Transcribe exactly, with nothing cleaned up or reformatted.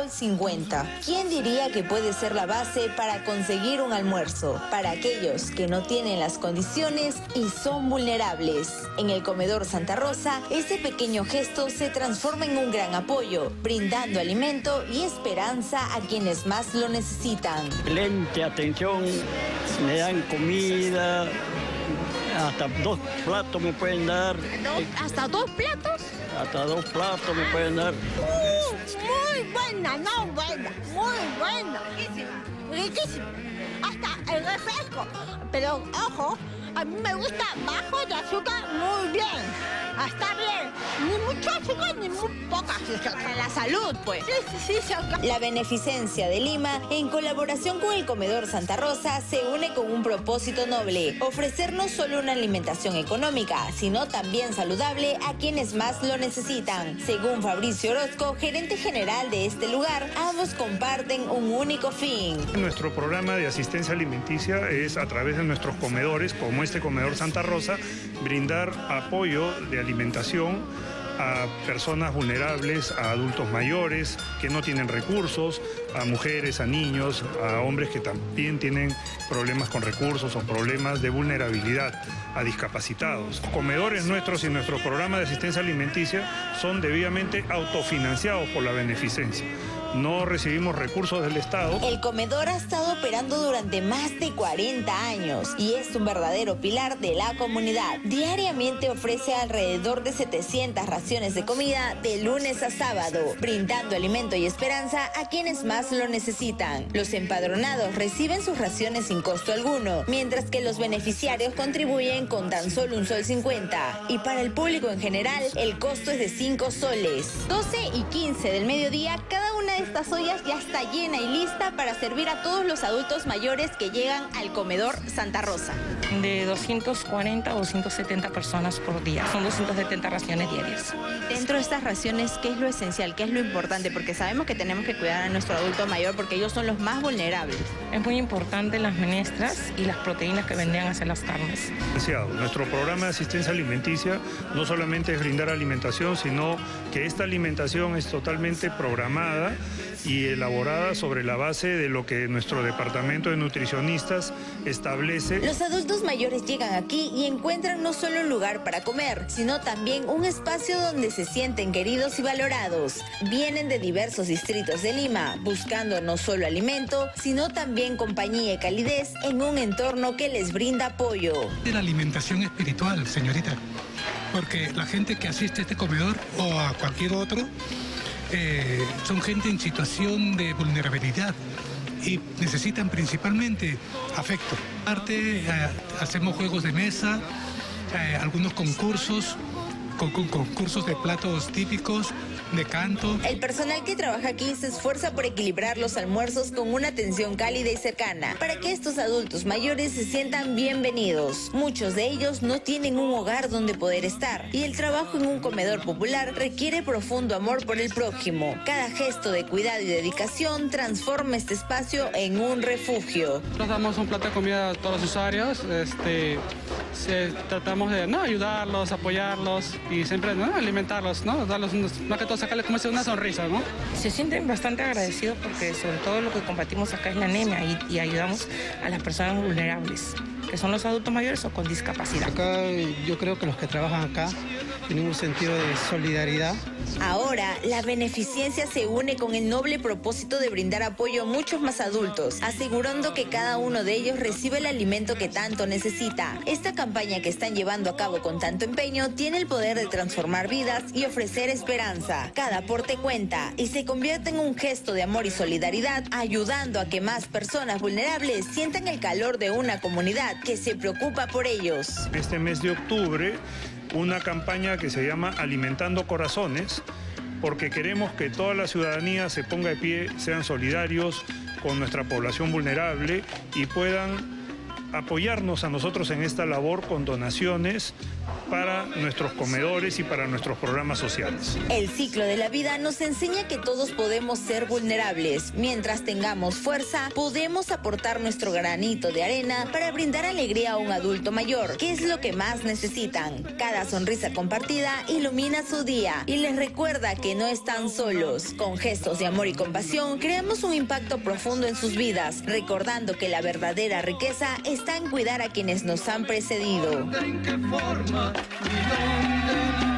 sol cincuenta. ¿Quién diría que puede ser la base para conseguir un almuerzo para aquellos que no tienen las condiciones y son vulnerables? En el comedor Santa Rosa, ese pequeño gesto se transforma en un gran apoyo, brindando alimento y esperanza a quienes más lo necesitan. Excelente atención, me dan comida, hasta dos platos me pueden dar. ¿Hasta dos platos? Hasta dos platos me pueden dar. Uh, muy buena, no buena, muy buena. Riquísima. Riquísima. Hasta el refresco. Pero, ojo, a mí me gusta bajo de azúcar muy bien. Está bien. Ni mucho azúcar ni muy poca azúcar. Para la salud, pues. Sí, sí, sí, sí. La Beneficencia de Lima, en colaboración con el Comedor Santa Rosa, se une con un propósito noble: ofrecer no solo una alimentación económica, sino también saludable a quienes más lo necesitan. Según Fabricio Orozco, gerente general de este lugar, ambos comparten un único fin. Nuestro programa de asistencia alimenticia es, a través de nuestros comedores, como este Comedor Santa Rosa, brindar apoyo de alimentación a personas vulnerables, a adultos mayores que no tienen recursos, a mujeres, a niños, a hombres que también tienen problemas con recursos o problemas de vulnerabilidad, a discapacitados. Los comedores nuestros y nuestro programa de asistencia alimenticia son debidamente autofinanciados por la Beneficencia. No recibimos recursos del Estado. El comedor ha estado operando durante más de cuarenta años y es un verdadero pilar de la comunidad. Diariamente ofrece alrededor de setecientas raciones de comida de lunes a sábado, brindando alimento y esperanza a quienes más lo necesitan. Los empadronados reciben sus raciones sin costo alguno, mientras que los beneficiarios contribuyen con tan solo un sol cincuenta. Y para el público en general, el costo es de cinco soles. doce y quince del mediodía, cada una de estas ollas ya está llena y lista para servir a todos los adultos mayores que llegan al comedor Santa Rosa. De doscientas cuarenta a doscientas setenta personas por día. Son doscientas setenta raciones diarias. Dentro de estas raciones, ¿qué es lo esencial? ¿Qué es lo importante? Porque sabemos que tenemos que cuidar a nuestro adulto mayor porque ellos son los más vulnerables. Es muy importante las menestras y las proteínas que vendrían a ser las carnes. Nuestro programa de asistencia alimenticia no solamente es brindar alimentación, sino que esta alimentación es totalmente programada y elaborada sobre la base de lo que nuestro departamento de nutricionistas establece. Los adultos mayores llegan aquí y encuentran no solo un lugar para comer, sino también un espacio donde se sienten queridos y valorados. Vienen de diversos distritos de Lima, buscando no solo alimento, sino también compañía y calidez en un entorno que les brinda apoyo. De la alimentación espiritual, señorita, porque la gente que asiste a este comedor o a cualquier otro, Eh, son gente en situación de vulnerabilidad y necesitan principalmente afecto. Aparte, eh, hacemos juegos de mesa, eh, algunos concursos, con, con concursos de platos típicos, de canto. El personal que trabaja aquí se esfuerza por equilibrar los almuerzos con una atención cálida y cercana, para que estos adultos mayores se sientan bienvenidos. Muchos de ellos no tienen un hogar donde poder estar, y el trabajo en un comedor popular requiere profundo amor por el prójimo. Cada gesto de cuidado y dedicación transforma este espacio en un refugio. Nos damos un plato de comida a todos los usuarios, este, se, tratamos de no ayudarlos, apoyarlos y siempre no alimentarlos, no darles unos, más que todo sacarles como una sonrisa, ¿no? Se sienten bastante agradecidos porque sobre todo lo que combatimos acá es la anemia y, y ayudamos a las personas vulnerables, que son los adultos mayores o con discapacidad. Acá yo creo que los que trabajan acá tienen un sentido de solidaridad. Ahora, la Beneficencia se une con el noble propósito de brindar apoyo a muchos más adultos, asegurando que cada uno de ellos recibe el alimento que tanto necesita. Esta campaña que están llevando a cabo con tanto empeño tiene el poder de transformar vidas y ofrecer esperanza. Cada aporte cuenta y se convierte en un gesto de amor y solidaridad, ayudando a que más personas vulnerables sientan el calor de una comunidad que se preocupa por ellos. Este mes de octubre, una campaña que se llama Alimentando Corazones, porque queremos que toda la ciudadanía se ponga de pie, sean solidarios con nuestra población vulnerable y puedan apoyarnos a nosotros en esta labor con donaciones para nuestros comedores y para nuestros programas sociales. El ciclo de la vida nos enseña que todos podemos ser vulnerables. Mientras tengamos fuerza, podemos aportar nuestro granito de arena para brindar alegría a un adulto mayor, que es lo que más necesitan. Cada sonrisa compartida ilumina su día y les recuerda que no están solos. Con gestos de amor y compasión, creamos un impacto profundo en sus vidas, recordando que la verdadera riqueza está en cuidar a quienes nos han precedido. ¿En qué forma? ¿Y dónde?